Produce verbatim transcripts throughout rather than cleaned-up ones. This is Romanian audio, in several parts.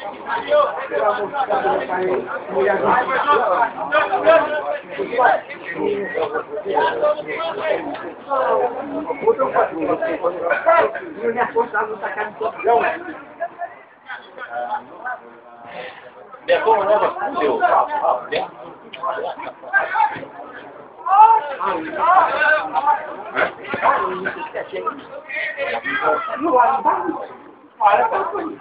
De acolo nu avea cum de o fac, de? Nu, are pe acolo.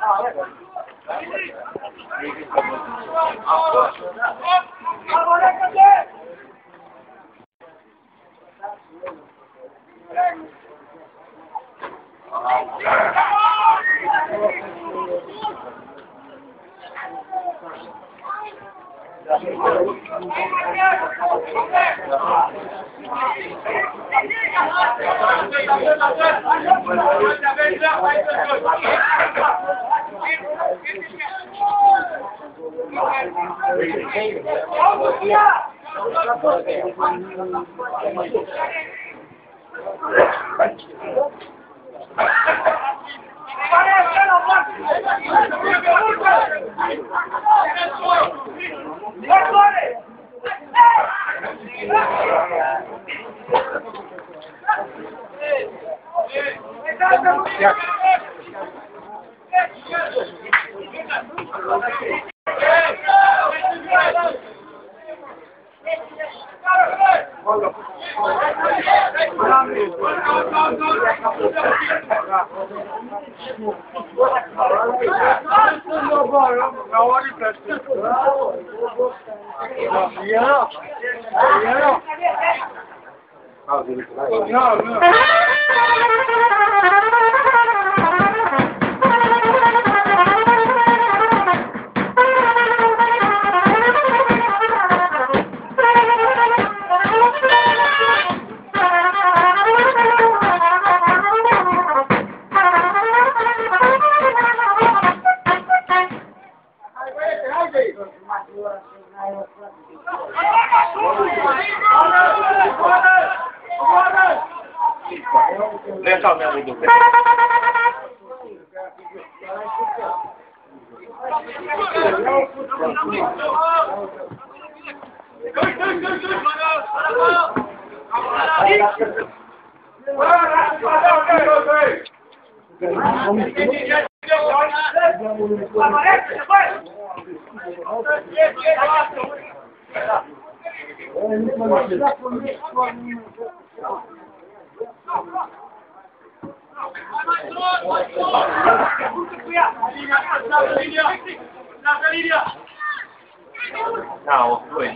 Lenta mesmo do pé. Não, foi.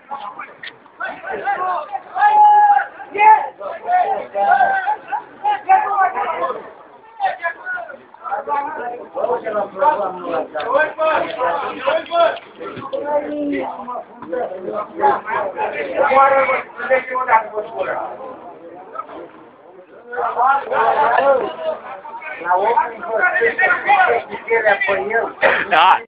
Da.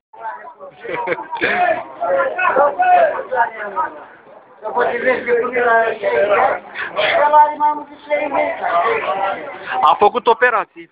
A făcut operații.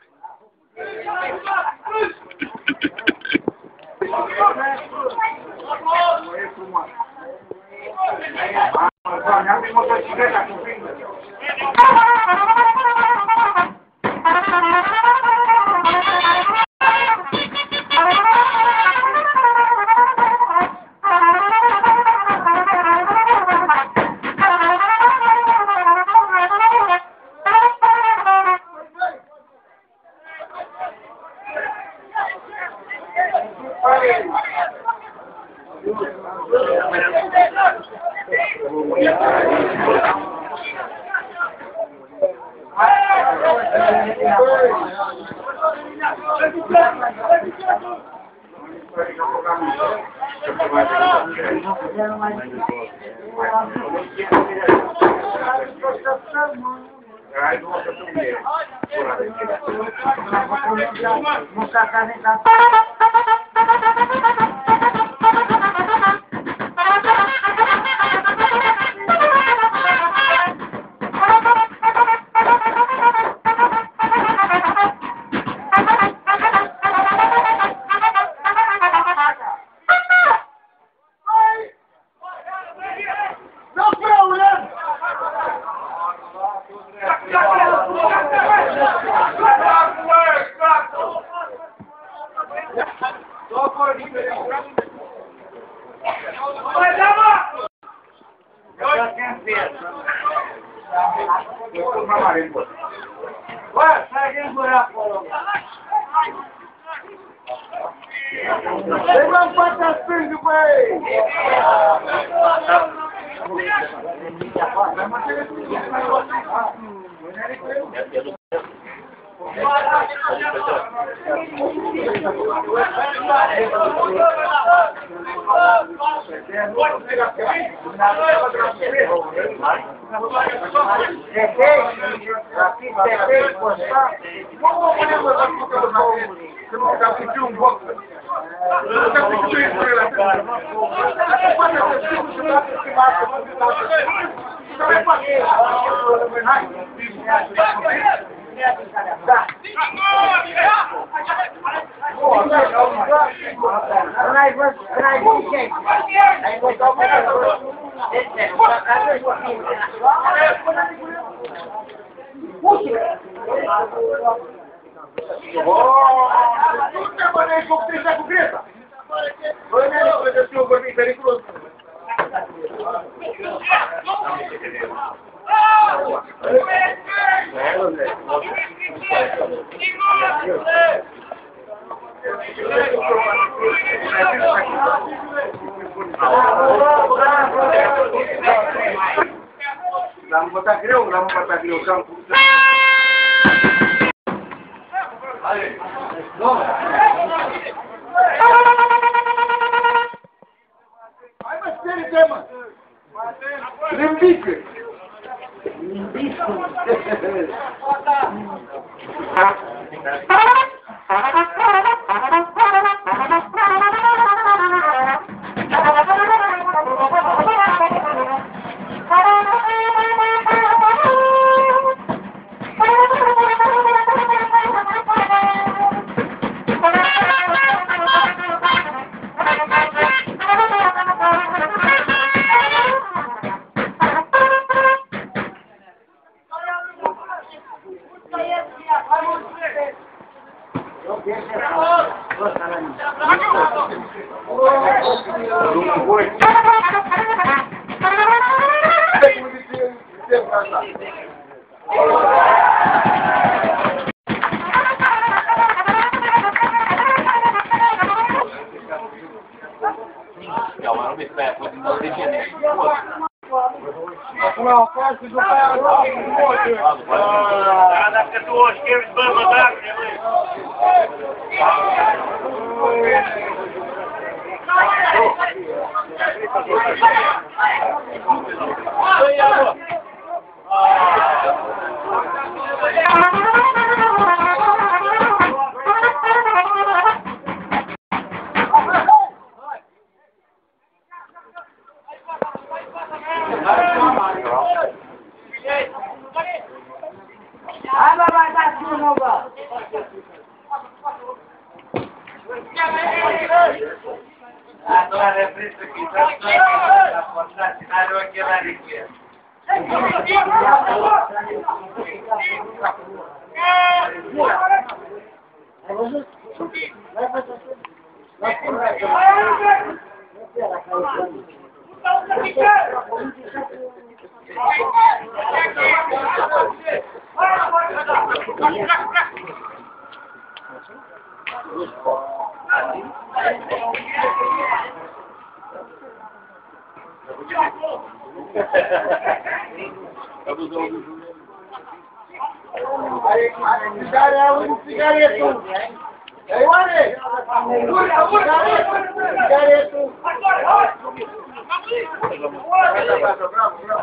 Bă, stai că-i gura acolo. Dă-i în partea stângă, băi! N-ai văzut, n-ai văzut ce? Ai văzut o mână? Este, dacă nu te bănești cu actrița cu Greta! Băi, ne-am găsit eu vorbit periculos! L-am învățat greu, l-am învățat greu, că am pus. Hai mă, sperie-te, mă! Limbică! Limbică! Acum au fost și după aia au fost cu motul. Da, dacă tu o ștergi, bă, mă dați, băi. Băi, ia, bă. Hai, bă, mai dați unul, bă! Acum are presă că i-a portat și n-are ochelari cu el. Ai văzut? N-ai văzut? La cum ai Țigare, auzi, țigaretul! Ei, oare? Țigaretul! Bravo, bravo!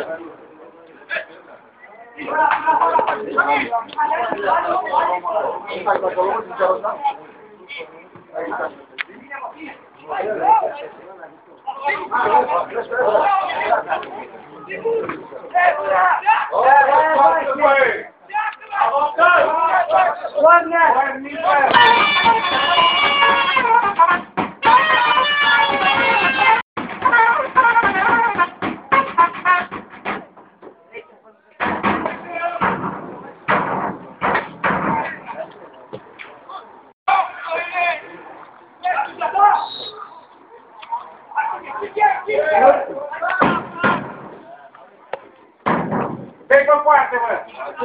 Vem pra quarta, mano!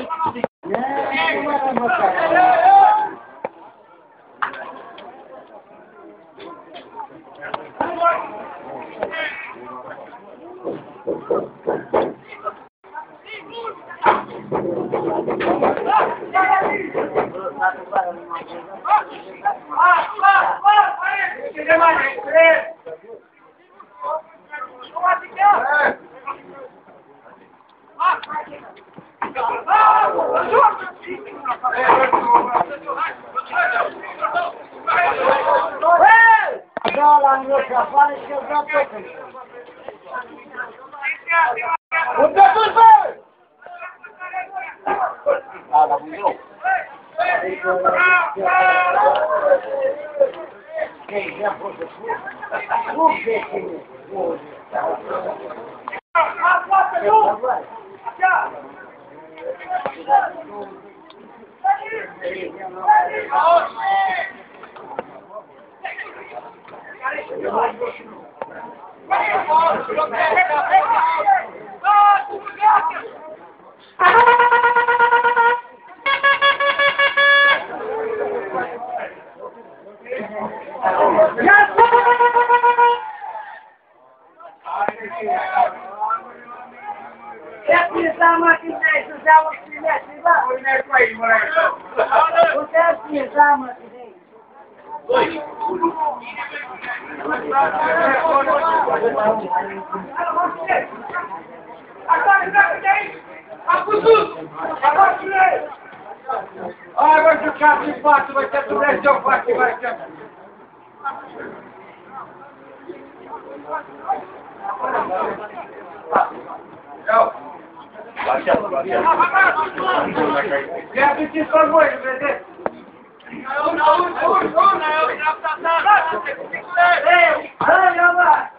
Da, l-am luat afară și eu vreau tot. Unde sunt, bă? Da, la Buzău. Ei, já foi de fundo. Não vê que me Я не сама кидаю, что я вот стрелять не дам. Ой, не пой, морально. Вот я не сама кидаю. Ai, vai ficar de fato, vai ter tudo esse eu faço, vai ter. Я бы тебе помочь, блядь. Ei, olha lá!